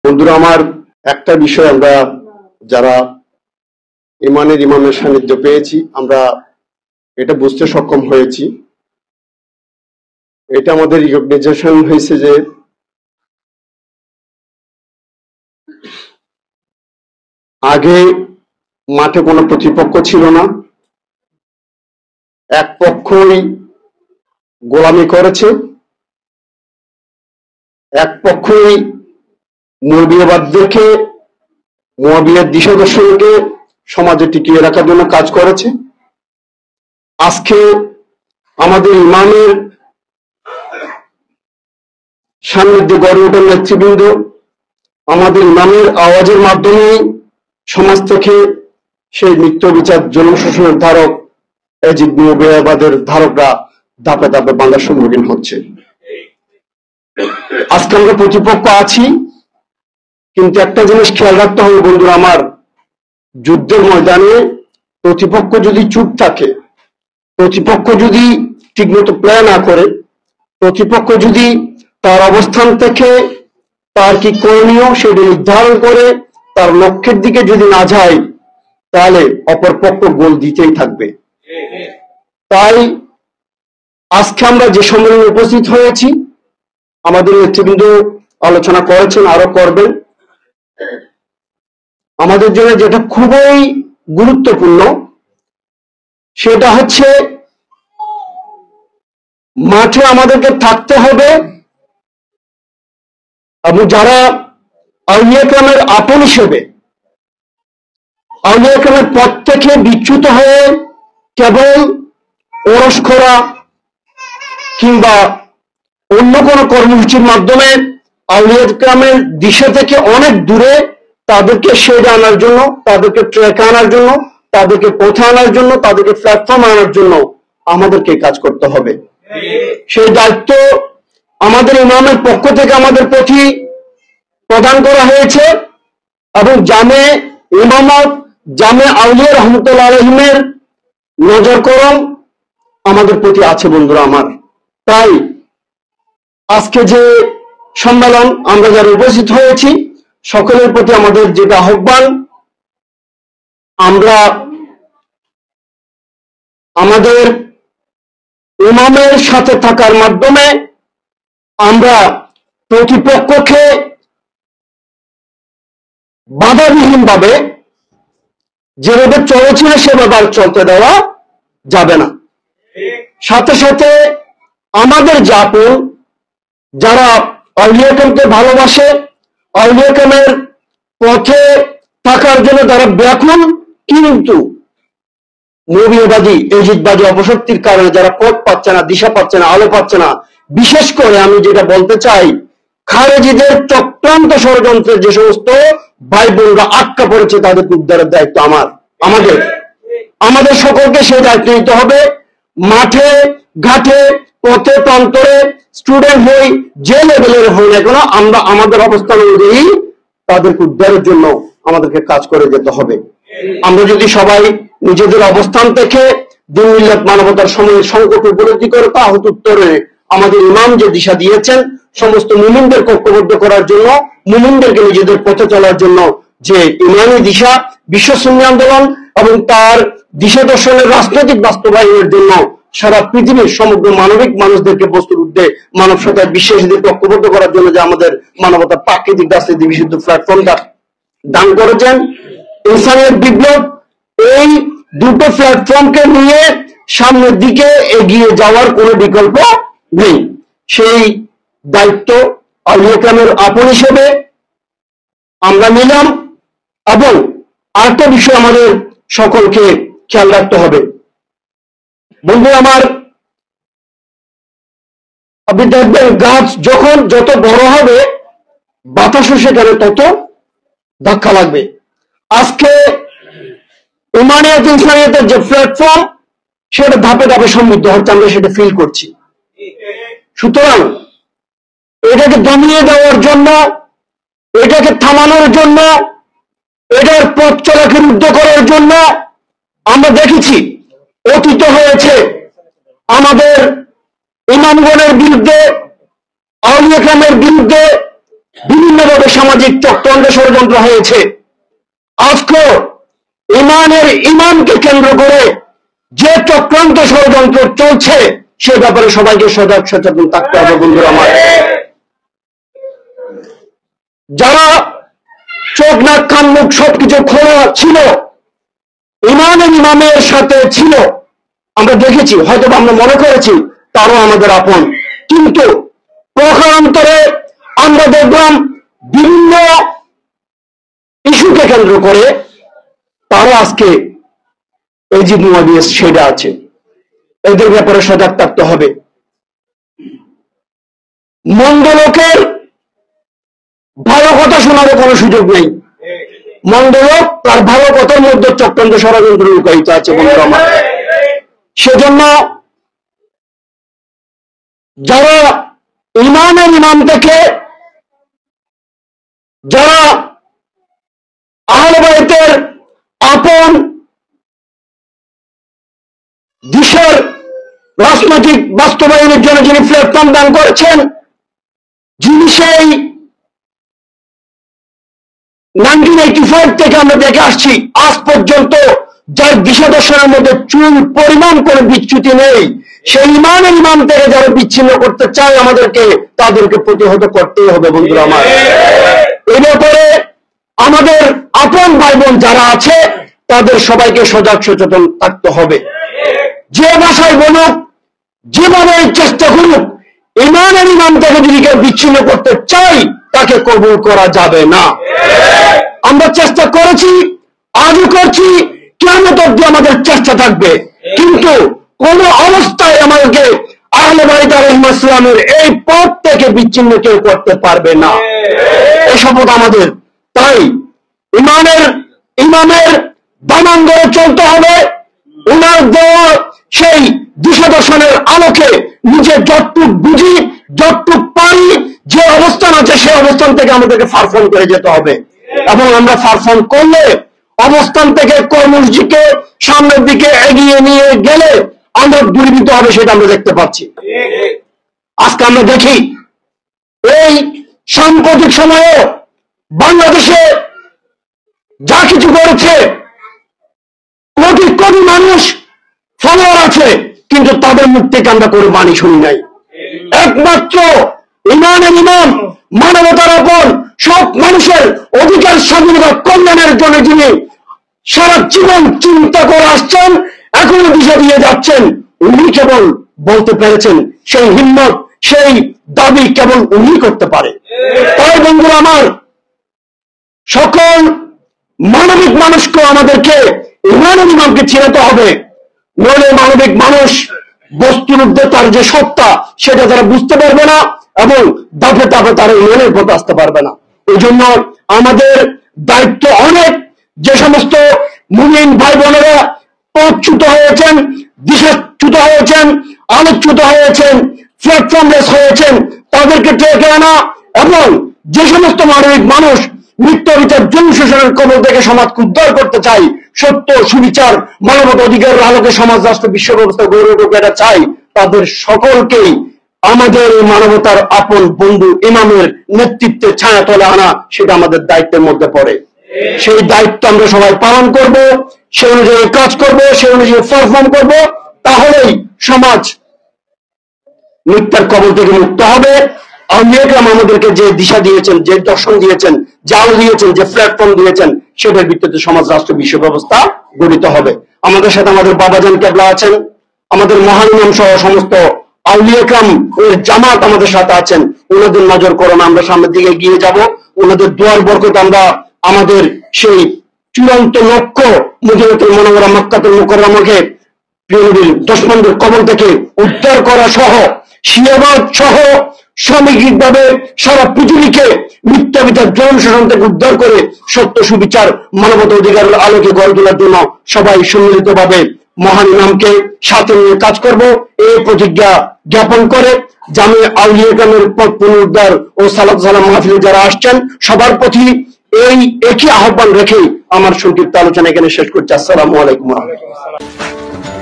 বন্ধুরা আমার, একটা বিষয় আমরা যারা ইমামের সান্নিধ্য পেয়েছি আমরা এটা বুঝতে সক্ষম হয়েছি। এটা আমাদের রিকগনাইজেশন হয়েছে যে আগে মাঠে কোনো প্রতিপক্ষ ছিল না, এক পক্ষই গোলামি করেছে, এক পক্ষই মুয়াবিয়াবাদদেরকে মুয়াবিয়ার দিশাদর্শনকে সমাজে টিকিয়ে রাখার জন্য কাজ করেছে। আজকে আমাদের ইমামের সান্নিধ্যে গড়ে ওঠা নেতৃবৃন্দ আমাদের ইমামের আওয়াজের মাধ্যমে সমাজ থেকে সেই নিত্য বিচার জুলুম শোষণের ধারক এজিদ মুয়াবিয়াবাদের ধারকরা ধাপে ধাপে বাংলার সম্মুখীন হচ্ছে। আজকে আমরা প্রতিপক্ষ আছি, কিন্তু একটা জিনিস খেয়াল রাখতে হবে বন্ধুরা আমার, যুদ্ধের ময়দানে প্রতিপক্ষ যদি চুপ থাকে, প্রতিপক্ষ যদি ঠিকমতো প্ল্যান না করে, প্রতিপক্ষ যদি তার অবস্থান থেকে তার কি করণীয় সেটা নির্ধারণ করে তার লক্ষ্যের দিকে যদি না যায়, তাহলে অপরপক্ষ গোল দিতেই থাকবে। তাই আজকে আমরা যে সম্মেলনে উপস্থিত হয়েছি, আমাদের নেতৃবৃন্দ আলোচনা করেছেন, আরো করবেন। আমাদের জন্য যেটা খুবই গুরুত্বপূর্ণ সেটা হচ্ছে মাঠে আমাদেরকে থাকতে হবে এবং যারা আউলিয়া কেরামের আপন হিসেবে আউলিয়া কেরামের পথ থেকে বিচ্যুত হয়ে কেবল ওরস করা কিংবা অন্য কোনো কর্মসূচির মাধ্যমে আউলিয়া কেরামের দিশা থেকে অনেক দূরে তাদেরকে শেড আনার জন্য, তাদেরকে ট্র্যাকে আনার জন্য, তাদেরকে পথে আনার জন্য, তাদেরকে প্ল্যাটফর্ম আনার জন্য আমাদেরকে কাজ করতে হবে। সেই দায়িত্ব আমাদের ইমামের পক্ষ থেকে আমাদের প্রতি প্রদান করা হয়েছে এবং জামে ইমামত, জামে আউলিয়া রহমতুল্লাহ আলাইহিমের নজর করম আমাদের প্রতি আছে বন্ধুরা আমার। তাই আজকে যে সম্মেলন আমরা যারা উপস্থিত হয়েছি সকলের প্রতি আমাদের যেটা আহ্বান, আমরা আমাদের ইমামের সাথে থাকার মাধ্যমে আমরা প্রতিপক্ষকে বাধাবিহীন ভাবে যেভাবে চলেছিল সেভাবে আর চলতে দেওয়া যাবে না। সাথে সাথে আমাদের জাপুন যারা আউলিয়া কেরামকে ভালোবাসে, আউলিয়া কেরামের পথে থাকার জন্য যারা ব্যাকুল, কিন্তু মুয়াবিয়াবাদী এজিদবাদী অপশক্তির কারণে যারা পথ পাচ্ছে না, দিশা পাচ্ছে না, আলো পাচ্ছে না, বিশেষ করে আমি যেটা বলতে চাই, খারেজিদের চক্রান্ত ষড়যন্ত্রের যে সমস্ত ভাই বোনরা আটকা পড়েছে তাদেরকে উদ্ধারের দায়িত্ব আমাদের সকলকে সেই দায়িত্ব নিতে হবে। মাঠে ঘাটে পথে প্রান্তরে স্টুডেন্ট হই, যে লেভেলের হই না কেন, আমরা আমাদের অবস্থান অনুযায়ী তাদেরকে উদ্ধারের জন্য আমাদেরকে কাজ করে যেতে হবে। আমরা যদি সবাই নিজেদের অবস্থান থেকে দিন মিল্লাত মানবতার সময়ের সংকট উপলব্ধি করে তাহলে উত্তরে আমাদের ইমাম যে দিশা দিয়েছেন সমস্ত মুমিনদের ঐক্যবদ্ধ করার জন্য, মুমিনদেরকে নিজেদের পথে চলার জন্য, যে ইমানি দিশা বিশ্ব সুন্নি আন্দোলন এবং তার দিশা দর্শনের রাজনৈতিক বাস্তবায়নের জন্য সারা পৃথিবীর সমগ্র মানবিক মানুষদেরকে বস্তুর ঊর্ধ্বে মানব সত্তার বিশ্বাসীদেরকে ঐক্যবদ্ধ করার জন্য যে আমাদের মানবতার প্রাকৃতিক রাজনীতি বিশুদ্ধ প্ল্যাটফর্মটা দান করেছেন, ইনসানিয়ত বিপ্লব, এই দুটো প্ল্যাটফর্মকে নিয়ে সামনের দিকে এগিয়ে যাওয়ার কোনো বিকল্প নেই। সেই দায়িত্ব আউলিয়া কেরামের আপন হিসেবে আমরা নিলাম। এবং আরেকটা বিষয় আমাদের সকলকে খেয়াল রাখতে হবে বন্ধু আমার, আপনি দেখবেন গাছ যখন যত বড় হবে বাতাসও সেখানে তত ধাক্কা লাগবে। আজকে ইমানিয়াত ইনসানিয়াতের যে প্ল্যাটফর্ম সেটা ধাপে ধাপে সমৃদ্ধ হচ্ছে, আমরা সেটা ফিল করছি। সুতরাং এটাকে দমিয়ে দেওয়ার জন্য, এটাকে থামানোর জন্য, এটার পথ চলাকে রুদ্ধ করার জন্য আমরা দেখেছি অতীত হয়েছে আমাদের ইমামগণের বিরুদ্ধে, আউলিয়া কেরামের বিরুদ্ধে বিভিন্নভাবে অসামাজিক চক্রান্ত ষড়যন্ত্র হয়েছে। আজকে ইমানকে কেন্দ্র করে যে চক্রান্ত ষড়যন্ত্র চলছে সে ব্যাপারে সবাইকে সজাগ সচেতন থাকতে হবে বন্ধুরা আমার। যারা চোখ নাক কান মুখ সবকিছু খোলা ছিল, ইমামের সাথে ছিল, আমরা দেখেছি, হয়তো আমরা মনে করেছি তারও আমাদের আপন, কিন্তু প্রকারান্তরে আমরা দেখলাম বিভিন্ন ইস্যুকে কেন্দ্র করে তারা আজকে এই যে মুয়াবিয়াস সেটা আছে, এদের ব্যাপারে সজাগ থাকতে হবে। মন্দ লোকের ভালো কথা শোনারও কোনো সুযোগ নেই। মন্দ লোক তার ভালো কথার মধ্যে চক্রান্ত ষড়যন্ত্র লুকায়িত আছে বন্ধুরা আমার। সেজন্য যারা ইমাম থেকে, যারা আহলে বাইতের আপন দেশের রাজনৈতিক বাস্তবায়নের জন্য যিনি প্ল্যাটফর্ম দান করেছেন, যিনি সেই 1985 থেকে আমরা দেখে আসছি আজ পর্যন্ত যার দিশা দর্শনের মধ্যে চুল পরিমাণ কোনো বিচ্যুতি নেই, সেই ইমাম থেকে যারা বিচ্ছিন্ন করতে চায় আমাদেরকে, তাদেরকে প্রতিহত করতেই হবে বন্ধুরা আমার। এ ব্যাপারে আমাদের আপন ভাই বোন যারা আছে তাদের সবাইকে সজাগ সচেতন থাকতে হবে। যে ভাষায় বলুক, যেভাবে চেষ্টা করুক, ইমাম থেকে যদি কেউ বিচ্ছিন্ন করতে চাই তাকে কবুল করা যাবে না। আমরা চেষ্টা করেছি, আজও করছি, কিয়ামত অবধি আমাদের চেষ্টা থাকবে, কিন্তু কোন অবস্থায় আমাদেরকে আহলে বাইত আলাইহিস সালামের এই পথ থেকে বিচ্ছিন্ন কেউ করতে পারবে না, এই শপথ আমাদের। তাই ইমামের দামান ধরে চলতে হবে, ওনার দেওয়া সেই দিশা দর্শনের আলোকে নিজে যতটুক বুঝি, যতটুক পারি, যে অবস্থান আছে সেই অবস্থান থেকে আমাদেরকে ফারফর্ম করে যেতে হবে। এবং আমরা ফারফর্ম করলে অবস্থান থেকে কর্মসূচিকে সামনের দিকে এগিয়ে নিয়ে গেলে আমরা দূরীভূত হবে, সেটা আমরা দেখতে পাচ্ছি। আজকে আমরা দেখি এই সাম্প্রতিক সময়ে বাংলাদেশে যা কিছু করেছে, কোটি কোটি মানুষ ফলোয়ার আছে, কিন্তু তাদের মুখ থেকে আমরা কোনো বাণী শুনি নাই। একমাত্র ইমাম মানবতার আপন সব মানুষের অধিকার স্বাধীনতা কল্যাণের জন্য যিনি সারা জীবন চিন্তা করে আসছেন, এখনো দিশা দিয়ে যাচ্ছেন, উনি কেবল বলতে পেরেছেন। সেই হিম্মত, সেই দাবি কেবল উনি করতে পারে। তাই বন্ধুরা আমার, সকল মানবিক মানুষকে আমাদেরকে ইমামকে চিনাতে হবে, নইলে মানবিক মানুষ বস্তুর মধ্যে তার যে সত্তা সেটা তারা বুঝতে পারবে না এবং ধাপে ধাপে তারা ইমানের পথে আসতে পারবে না। এই জন্য আমাদের দায়িত্ব অনেক। যে সমস্ত মুমিন ভাই বোনেরা পথচ্যুত হয়েছেন, দিশাচ্যুত হয়েছেন, আলোচ্যুত হয়েছেন, প্ল্যাটফর্মলেস হয়েছেন, তাদেরকে টেকে আনা, এবং যে সমস্ত মানবিক মানুষ মৃত্যু বিচার জুলুম শোষণের কবল থেকে সমাজকে উদ্ধার করতে চাই, সত্য সুবিচার মানবতা অধিকারের আলোকে সমাজ রাষ্ট্র বিশ্ব ব্যবস্থা গৌরব এটা চাই, তাদের সকলকেই আমাদের এই মানবতার আপন বন্ধু ইমামের নেতৃত্বে ছায়া তলে আনা, সেটা আমাদের দায়িত্বের মধ্যে পড়ে। সেই দায়িত্ব আমরা সবাই পালন করব, সে অনুযায়ী কাজ করব, সে অনুযায়ী পারফর্ম করব, তাহলেই সমাজ মিথ্যার কবল থেকে মুক্ত হবে। আউলিয়াকেরাম আমাদেরকে যে দিশা দিয়েছেন, যে দর্শন দিয়েছেন, যে আলো দিয়েছেন, যে প্ল্যাটফর্ম দিয়েছেন, সেটার ভিত্তিতে সমাজ রাষ্ট্র বিশ্ব ব্যবস্থা গঠিত হবে। আমাদের সাথে আমাদের বাবাজান কেবলা আছেন, আমাদের মহান ইমাম সহ সমস্ত আউলিয়াকেরাম এর জামাত আমাদের সাথে আছেন। ওনাদের নজর করোনা, আমরা সামনের দিকে এগিয়ে যাব। ওনাদের দোয়ার বরকত আমরা আমাদের সেই চূড়ান্ত লক্ষ্য মদিনাতুল মুনাওয়ারা মক্কাতুল মুকাররমাকে প্রিয় নবীর দুশমনদের কবল থেকে উদ্ধার করা সহ, শিয়াবাদ সহ সামগ্রিকভাবে সারা পৃথিবীকে মিথ্যা বিচার জুলুম শোষণ থেকে উদ্ধার করে সত্য সুবিচার মানবতা অধিকারের আলোকে গড়ে তোলার জন্য সবাই সম্মিলিতভাবে মহান ইমামকে সাথে নিয়ে কাজ করব, এই প্রতিজ্ঞা জ্ঞাপন করে জামে আউলিয়া কেরামের পথ পুনরুদ্ধার ও সালাত সালাম মাহফিলে যারা আসছেন সবার প্রতি এই একই আহ্বান রেখে আমার সংক্ষিপ্ত আলোচনা এখানে শেষ করছি। আসসালামু আলাইকুম ওয়া রাহমাতুল্লাহ।